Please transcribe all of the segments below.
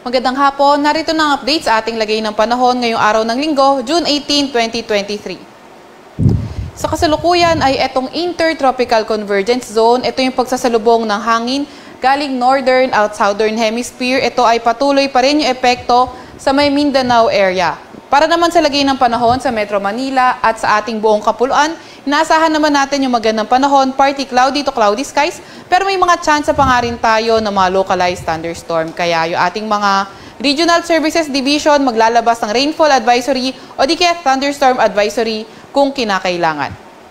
Magandang hapon, narito na ang update sa ating lagay ng panahon ngayong araw ng Linggo, June 18, 2023. Sa kasalukuyan ay itong Intertropical Convergence Zone. Ito yung pagsasalubong ng hangin galing Northern at Southern Hemisphere. Ito ay patuloy pa rin yung epekto sa may Mindanao area. Para naman sa lagay ng panahon sa Metro Manila at sa ating buong kapuluan, inaasahan naman natin yung magandang panahon, partly cloudy to cloudy skies, pero may mga chance pa nga rin tayo ng mga localized thunderstorm. Kaya yung ating mga Regional Services Division maglalabas ng rainfall advisory o di kaya thunderstorm advisory kung kinakailangan.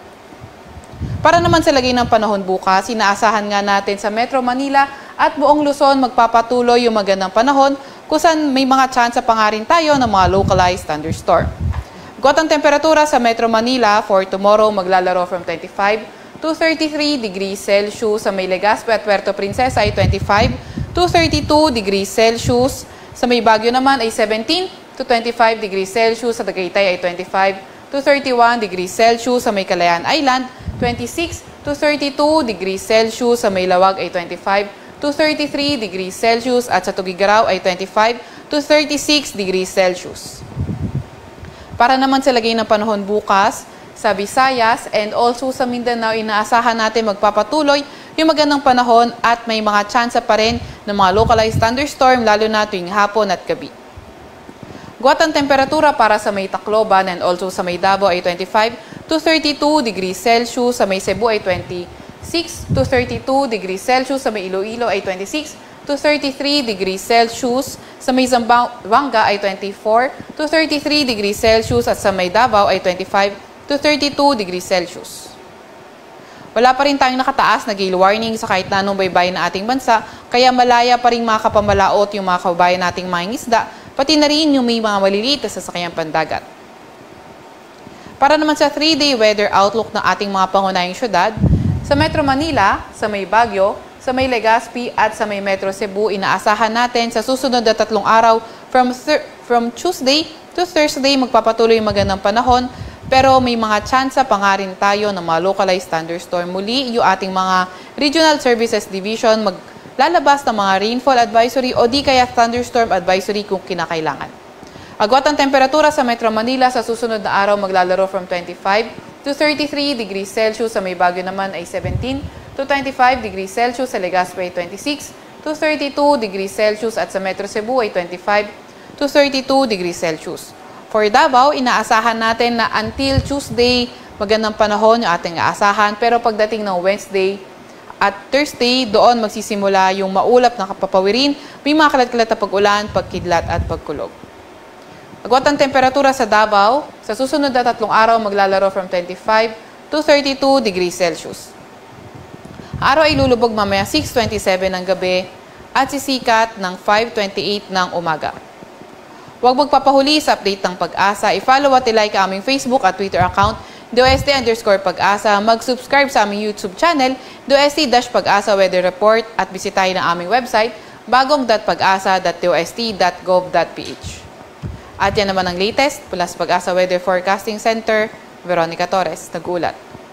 Para naman sa lagay ng panahon bukas, inaasahan nga natin sa Metro Manila at buong Luzon magpapatuloy yung magandang panahon kung saan may mga chance pa nga rin tayo ng mga localized thunderstorm. Got ang temperatura sa Metro Manila for tomorrow maglalaro from 25 to 33 degrees Celsius. Sa may Legazpi at Puerto Princesa ay 25 to 32 degrees Celsius. Sa may Baguio naman ay 17 to 25 degrees Celsius. Sa Tagaytay ay 25 to 31 degrees Celsius. Sa may Kalayaan Island, 26 to 32 degrees Celsius. Sa may Lawag ay 25 to 33 degrees Celsius at sa Tugigaraw ay 25 to 36 degrees Celsius. Para naman sa lagay ng panahon bukas, sa Visayas and also sa Mindanao, inaasahan natin magpapatuloy yung magandang panahon at may mga chance pa rin ng mga localized thunderstorm lalo na tuwing hapon at gabi. Guwat ang temperatura para sa may Tacloban and also sa may Davao ay 25 to 32 degrees Celsius, sa may Cebu ay 26 to 32 degrees Celsius, sa may Iloilo ay 26 to 33 degrees Celsius, sa may Zamboanga ay 24 to 33 degrees Celsius at sa may Davao ay 25 to 32 degrees Celsius. Wala pa rin tayong nakataas na gale warning sa kahit na anong baybayin ng ating bansa, kaya malaya pa rin makapamalaot yung mga kababayan nating mga isda, pati na rin yung may mga maliliit na sasakyang pandagat. Para naman sa 3-day weather outlook ng ating mga pangunahing syudad, sa Metro Manila, sa may Baguio, sa may Legazpi at sa may Metro Cebu, inaasahan natin sa susunod na 3 araw from Tuesday to Thursday magpapatuloy yung magandang panahon, pero may mga tsansa pa nga rin tayo ng mga localized thunderstorm. Muli, yung ating mga Regional Services Division maglalabas ng mga rainfall advisory o di kaya thunderstorm advisory kung kinakailangan. Agwat ang temperatura sa Metro Manila sa susunod na araw maglalaro from 25 to 33 degrees Celsius. Sa may Baguio naman ay 17 to 25 degrees Celsius. Sa Legazpi ay 26 to 32 degrees Celsius at sa Metro Cebu ay 25 to 32 degrees Celsius. For Davao, inaasahan natin na until Tuesday, magandang panahon yung ating aasahan. Pero pagdating ng Wednesday at Thursday, doon magsisimula yung maulap na kapapawirin, may mga kalat-kalat na pag-ulan, pagkidlat at pagkulog. Agwat ang temperatura sa Davao, sa susunod na 3 araw maglalaro from 25 to 32 degrees Celsius. Araw ay lulubog mamaya 6:27 ng gabi at sisikat ng 5:28 ng umaga. Huwag magpapahuli sa update ng Pag-asa. I-follow at i-like ang aming Facebook at Twitter account, DOST_Pag-asa. Mag-subscribe sa aming YouTube channel, DOST-Pag-asa Weather Report at bisitahin ang aming website, bagong.pag-asa.dost.gov.ph. At yan naman ang latest mula sa Pag-asa Weather Forecasting Center, Veronica Torres, nag-ulat.